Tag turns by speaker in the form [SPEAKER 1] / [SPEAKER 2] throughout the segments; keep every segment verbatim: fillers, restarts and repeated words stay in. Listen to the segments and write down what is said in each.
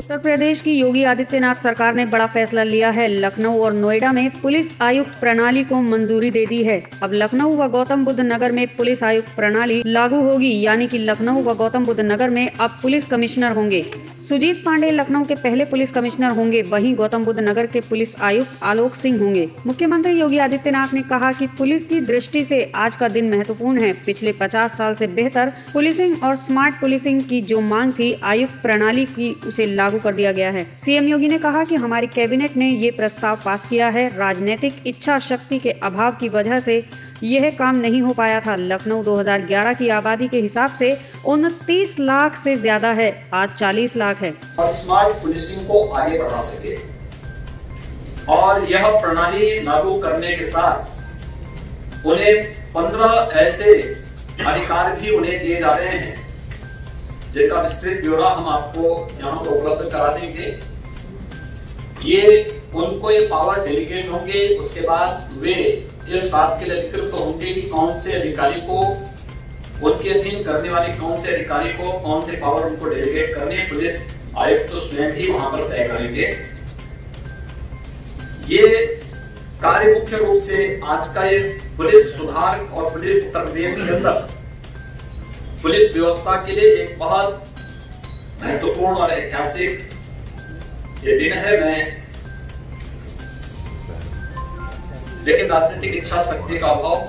[SPEAKER 1] उत्तर प्रदेश की योगी आदित्यनाथ सरकार ने बड़ा फैसला लिया है। लखनऊ और नोएडा में पुलिस आयुक्त प्रणाली को मंजूरी दे दी है। अब लखनऊ व गौतम बुद्ध नगर में पुलिस आयुक्त प्रणाली लागू होगी, यानी कि लखनऊ व गौतम बुद्ध नगर में अब पुलिस कमिश्नर होंगे। सुजीत पांडे लखनऊ के पहले पुलिस कमिश्नर होंगे, वहीं गौतम बुद्ध नगर के पुलिस आयुक्त आलोक सिंह होंगे। मुख्यमंत्री योगी आदित्यनाथ ने कहा कि पुलिस की दृष्टि से आज का दिन महत्वपूर्ण है। पिछले पचास साल से बेहतर पुलिसिंग और स्मार्ट पुलिसिंग की जो मांग थी, आयुक्त प्रणाली की उसे लागू कर दिया गया है। सीएम योगी ने कहा कि हमारी कैबिनेट ने ये प्रस्ताव पास किया है। राजनीतिक इच्छा शक्ति के अभाव की वजह से यह काम नहीं हो पाया था। लखनऊ दो हज़ार ग्यारह की आबादी के हिसाब से उनतीस लाख से ज्यादा है, आज चालीस लाख है।
[SPEAKER 2] और स्मार्ट पुलिसिंग को आगे बढ़ा सके और यह प्रणाली लागू करने के साथ उन्हें पंद्रह ऐसे अधिकार भी उन्हें दिए जा रहे हैं, जिनका विस्तृत ब्यौरा हम आपको यहाँ पर उपलब्ध करा देंगे। ये उनको ये पावर डेलीगेट होंगे। उसके बाद वे इस बात के लिए अधिकृत तो होंगे कि कौन से अधिकारी को, उनके अधीन करने वाले कौन से अधिकारी को कौन से पावर उनको डेलीगेट करने, पुलिस आयुक्त तो स्वयं ही वहां पर तय करेंगे। ये कार्य मुख्य रूप से आज का ये पुलिस सुधार और पुलिस उत्तर प्रदेश के अंदर पुलिस व्यवस्था के लिए एक बहुत महत्वपूर्ण और ऐतिहासिक ये दिन है। मैं लेकिन राजनीतिक इच्छा शक्ति का अभाव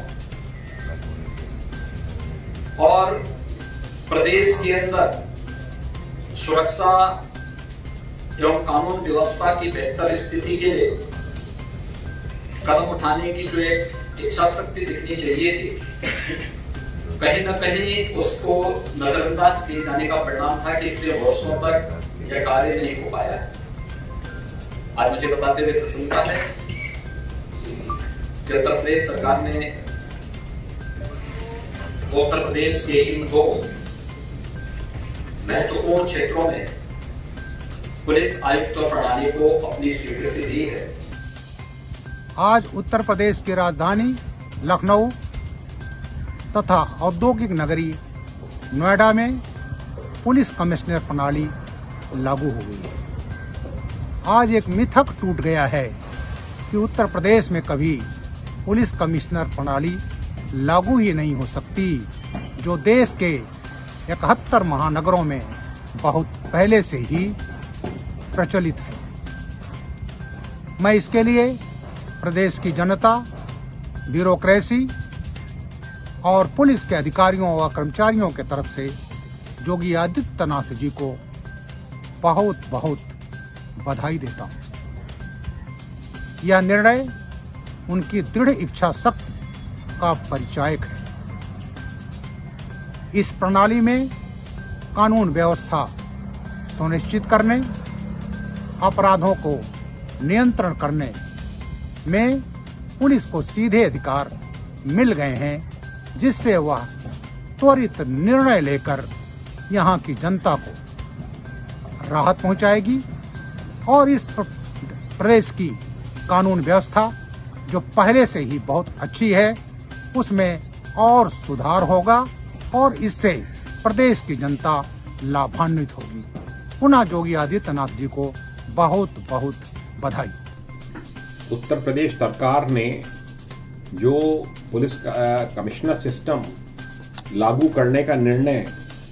[SPEAKER 2] और प्रदेश के अंदर सुरक्षा एवं कानून व्यवस्था की बेहतर स्थिति के लिए कदम उठाने की जो एक इच्छा शक्ति दिखनी चाहिए थी, कहीं न कहीं उसको नजरअंदाज किए जाने का परिणाम था कि इतने वर्षों तक यह कार्य नहीं हो पाया। आज मुझे बताते हुए प्रसन्नता है कि उत्तर प्रदेश सरकार ने उत्तर प्रदेश के इन दो महत्वपूर्ण क्षेत्रों में पुलिस आयुक्त प्रणाली को अपनी स्वीकृति दी है।
[SPEAKER 3] आज उत्तर प्रदेश की राजधानी लखनऊ तथा औद्योगिक नगरी नोएडा में पुलिस कमिश्नर प्रणाली लागू हो गई है। आज एक मिथक टूट गया है कि उत्तर प्रदेश में कभी पुलिस कमिश्नर प्रणाली लागू ही नहीं हो सकती, जो देश के इकहत्तर महानगरों में बहुत पहले से ही प्रचलित है। मैं इसके लिए प्रदेश की जनता, ब्यूरोक्रेसी और पुलिस के अधिकारियों व कर्मचारियों के तरफ से योगी आदित्यनाथ जी को बहुत बहुत बधाई देता हूं। यह निर्णय उनकी दृढ़ इच्छा शक्ति का परिचायक है। इस प्रणाली में कानून व्यवस्था सुनिश्चित करने, अपराधों को नियंत्रण करने में पुलिस को सीधे अधिकार मिल गए हैं, जिससे वह त्वरित निर्णय लेकर यहाँ की जनता को राहत पहुंचाएगी और इस प्रदेश की कानून व्यवस्था जो पहले से ही बहुत अच्छी है, उसमें और सुधार होगा और इससे प्रदेश की जनता लाभान्वित होगी। पुनः योगी आदित्यनाथ जी को बहुत बहुत बधाई।
[SPEAKER 4] उत्तर प्रदेश सरकार ने जो पुलिस कमिश्नर सिस्टम लागू करने का निर्णय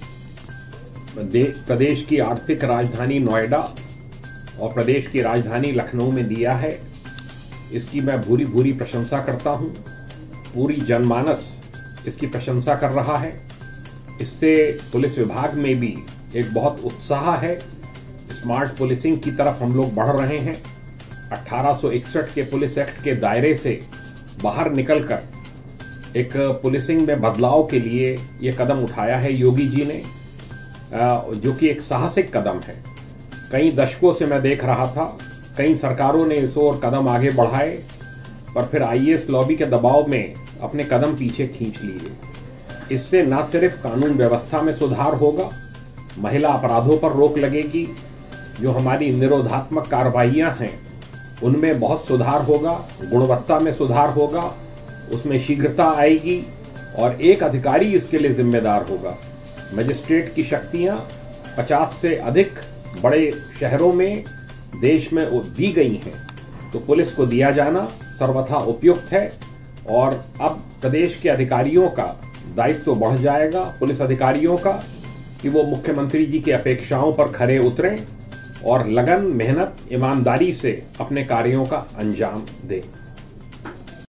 [SPEAKER 4] प्रदेश की आर्थिक राजधानी नोएडा और प्रदेश की राजधानी लखनऊ में दिया है, इसकी मैं भूरी भूरी प्रशंसा करता हूं। पूरी जनमानस इसकी प्रशंसा कर रहा है। इससे पुलिस विभाग में भी एक बहुत उत्साह है। स्मार्ट पुलिसिंग की तरफ हम लोग बढ़ रहे हैं। अठारह सौ इकसठ के पुलिस एक्ट के दायरे से बाहर निकलकर एक पुलिसिंग में बदलाव के लिए ये कदम उठाया है योगी जी ने, जो कि एक साहसिक कदम है। कई दशकों से मैं देख रहा था, कई सरकारों ने इस ओर कदम आगे बढ़ाए, पर फिर आईएएस लॉबी के दबाव में अपने कदम पीछे खींच लिए। इससे न सिर्फ कानून व्यवस्था में सुधार होगा, महिला अपराधों पर रोक लगेगी, जो हमारी निरोधात्मक कार्रवाइयां हैं उनमें बहुत सुधार होगा, गुणवत्ता में सुधार होगा, उसमें शीघ्रता आएगी और एक अधिकारी इसके लिए जिम्मेदार होगा। मजिस्ट्रेट की शक्तियां पचास से अधिक बड़े शहरों में देश में दी गई हैं, तो पुलिस को दिया जाना सर्वथा उपयुक्त है। और अब प्रदेश के अधिकारियों का दायित्व तो बढ़ जाएगा, पुलिस अधिकारियों का, कि वो मुख्यमंत्री जी की अपेक्षाओं पर खरे उतरें और लगन, मेहनत, ईमानदारी से अपने कार्यों का अंजाम दें।